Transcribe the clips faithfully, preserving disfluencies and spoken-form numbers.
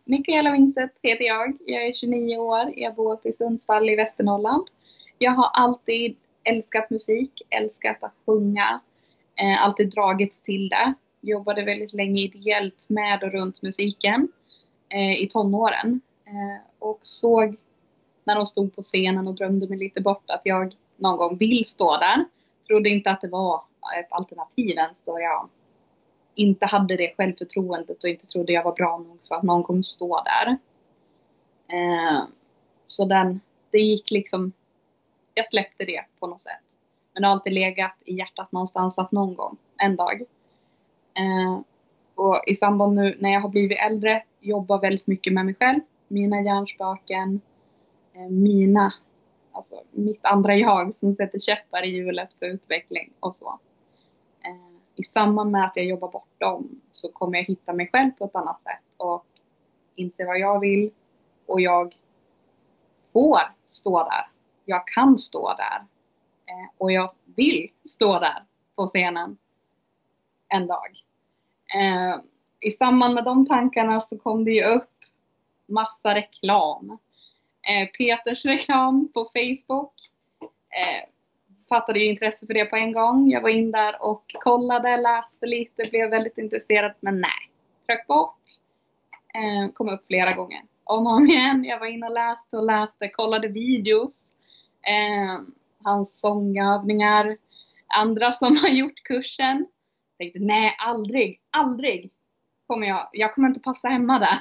Mikaela Wingstedt heter jag. Jag är tjugonio år. Jag bor i Sundsvall i Västernorrland. Jag har alltid älskat musik, älskat att sjunga. Eh, alltid dragits till det. Jobbade väldigt länge ideellt med och runt musiken eh, i tonåren. Eh, och såg när de stod på scenen och drömde mig lite bort att jag någon gång vill stå där. Trodde inte att det var ett alternativ ens då jag inte hade det självförtroendet och inte trodde jag var bra nog för att någon kommer stå där. Eh, så den, det gick liksom, jag släppte det på något sätt. Men det har alltid legat i hjärtat någonstans att någon gång, en dag. Eh, och i samband nu när jag har blivit äldre, jobbar väldigt mycket med mig själv. Mina hjärnspöken, eh, mina, alltså mitt andra jag som sätter käppar i hjulet för utveckling och så. Eh, I samband med att jag jobbar bort dem så kommer jag hitta mig själv på ett annat sätt och inse vad jag vill. Och jag får stå där. Jag kan stå där. Eh, och jag vill stå där på scenen en dag. Eh, I samband med de tankarna så kom det ju upp massa reklam. Eh, Peters reklam på Facebook. Eh, fattade ju intresse för det på en gång. Jag var in där och kollade, läste lite, blev väldigt intresserad. Men nej, tryck bort. Eh, kom upp flera gånger. Om och om igen. Jag var in och läste och läste, kollade videos. Eh, hans sångövningar. Andra som har gjort kursen. Tänkte nej, aldrig, aldrig kommer jag. Jag kommer inte passa hemma där.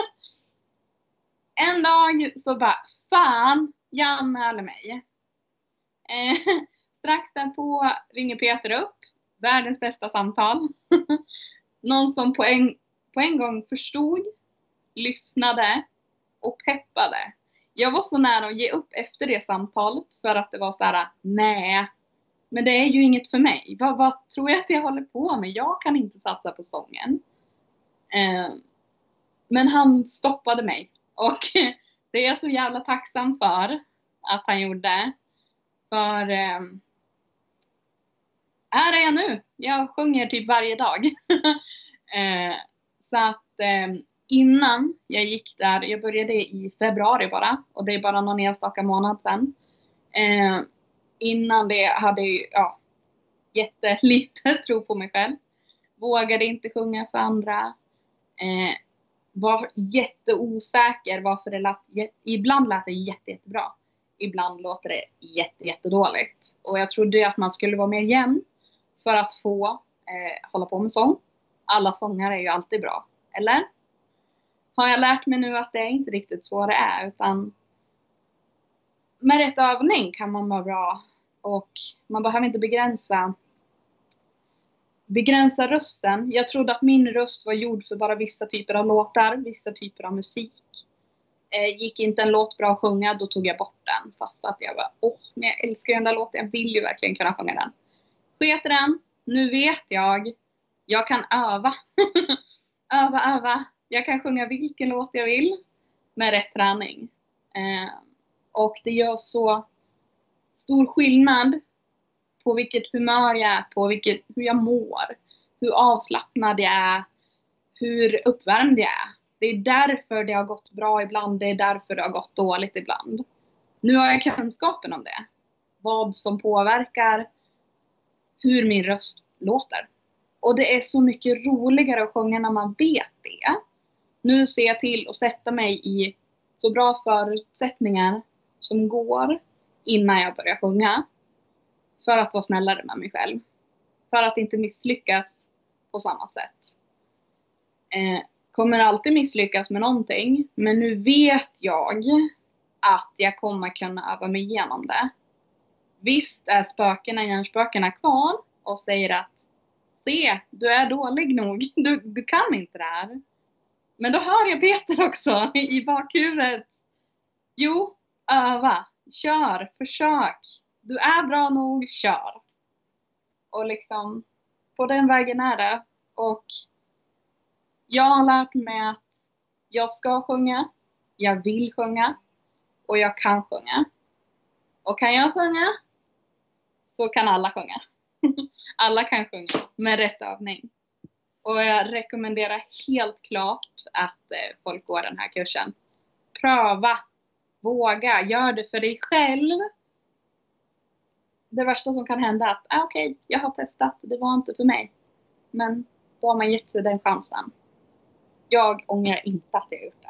En dag så bara, fan, jag anmäler mig. Eh, strax därpå ringer Peter upp. Världens bästa samtal. Någon som på en, på en gång förstod, lyssnade och peppade. Jag var så nära att ge upp efter det samtalet för att det var så här, nej, men det är ju inget för mig. Vad, vad tror jag att jag håller på med? Jag kan inte satsa på sången. Eh, men han stoppade mig. Och det är jag så jävla tacksam för att han gjorde. För eh, här är jag nu. Jag sjunger typ varje dag. eh, så att eh, innan jag gick där, jag började i februari bara. Och det är bara någon enstaka månad sedan. Eh, innan det hade jag ja, jättelite tro på mig själv. Vågade inte sjunga för andra. Eh, var jätteosäker varför det lät, ibland lät det jätte, jättebra. Ibland låter det jätte, jättedåligt. Och jag trodde att man skulle vara mer jämn för att få eh, hålla på med sång. Alla sångare är ju alltid bra, eller? Har jag lärt mig nu att det är inte riktigt så det är, utan med rätt övning kan man vara bra. Och man behöver inte begränsa Begränsa rösten. Jag trodde att min röst var gjord för bara vissa typer av låtar, vissa typer av musik. Eh, gick inte en låt bra att sjunga, då tog jag bort den. Fast att jag var, åh, men jag älskar den där låten, jag vill ju verkligen kunna sjunga den. Sket den, nu vet jag, jag kan öva. öva, öva. Jag kan sjunga vilken låt jag vill med rätt träning. Eh, och det gör så stor skillnad på vilket humör jag är på, vilket, hur jag mår, hur avslappnad jag är, hur uppvärmd jag är. Det är därför det har gått bra ibland, det är därför det har gått dåligt ibland. Nu har jag kunskapen om det. Vad som påverkar hur min röst låter. Och det är så mycket roligare att sjunga när man vet det. Nu ser jag till att sätta mig i så bra förutsättningar som går innan jag börjar sjunga. För att vara snällare med mig själv. För att inte misslyckas på samma sätt. Eh, kommer alltid misslyckas med någonting. Men nu vet jag att jag kommer kunna öva mig igenom det. Visst är spökena, hjärnspökena kvar. Och säger att se, du är dålig nog. Du, du kan inte det här. Men då hör jag Peter också i bakhuvudet. Jo, öva. Kör, försök. Du är bra nog, kör. Och liksom, på den vägen är det. Och jag har lärt mig att jag ska sjunga. Jag vill sjunga. Och jag kan sjunga. Och kan jag sjunga, så kan alla sjunga. Alla kan sjunga med rätt övning. Och jag rekommenderar helt klart att eh, folk går den här kursen. Pröva, våga, gör det för dig själv. Det värsta som kan hända är att, ah, okej, okay, jag har testat, det var inte för mig. Men då har man gett sig den chansen. Jag ångrar inte att jag gjort